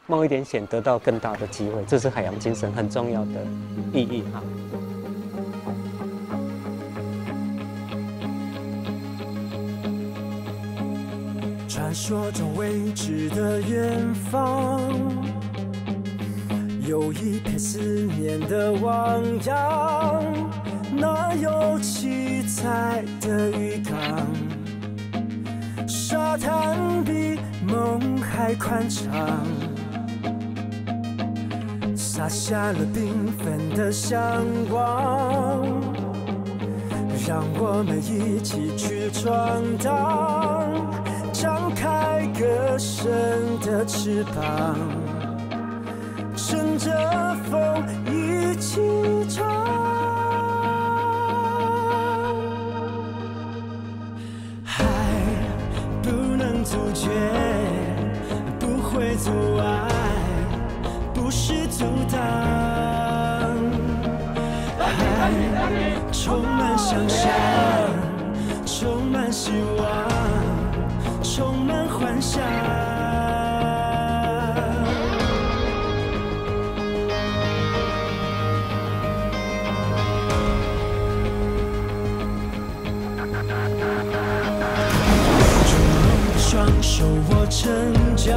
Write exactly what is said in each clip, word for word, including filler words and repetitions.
冒一点险得到更大的机会，这是海洋精神很重要的意义哈。 传说中未知的远方，有一片思念的汪洋，那有七彩的渔港，沙滩比梦还宽敞，洒下了缤纷的向往，让我们一起去闯荡，张开歌声的翅膀，乘着风一起唱。海不能阻绝，不会阻碍，不是阻挡。海充满想象，充满希望，充满幻想。双手握成长，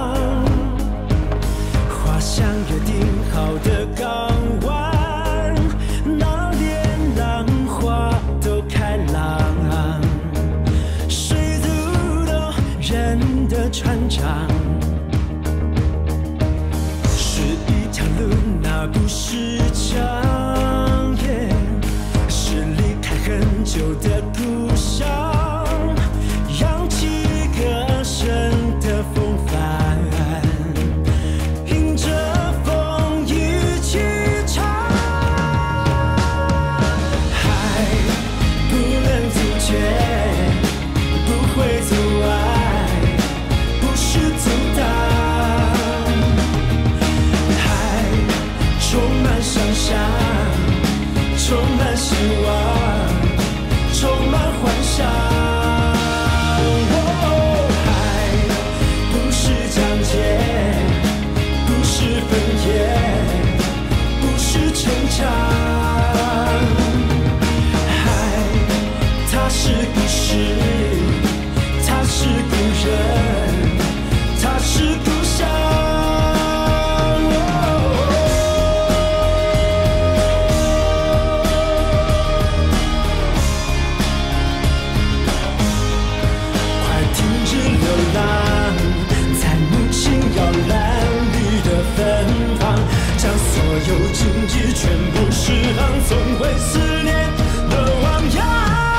滑向约定好的港湾，那连浪花都开朗，水阻动人的船长，是一条路，那不是墙，是离开很久的故乡。充满希望，充满幻想。哦，海不是疆界，不是分野，不是城墙。海，它是故事，它是故人，它是故乡。有荆棘全部释放，总会思念的汪洋。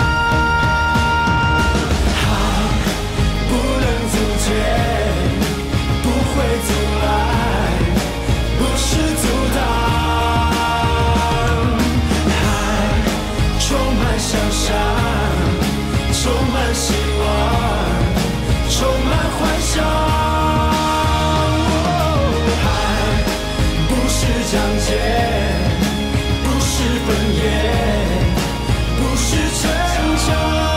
海不能阻绝，不会阻碍，不是阻挡。海充满想象，充满希望，充满幻想。疆界不是分野，不是城墙。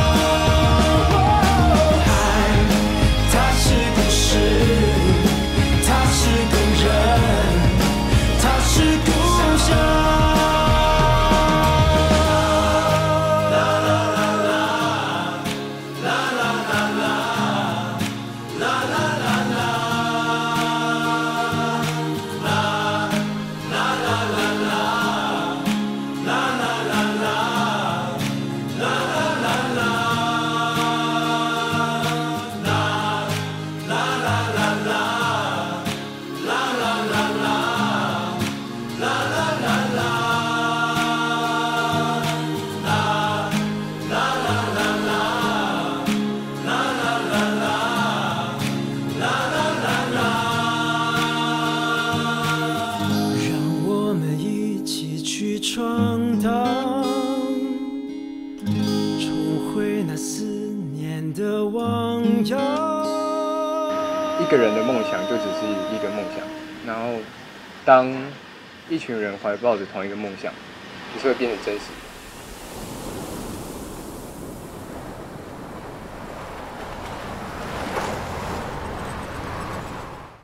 海，它是故事，它是故人，它是故乡。闯荡，重回那思念的汪洋。 一个人的梦想就只是一个梦想，然后当一群人怀抱着同一个梦想，就是会变成真实的。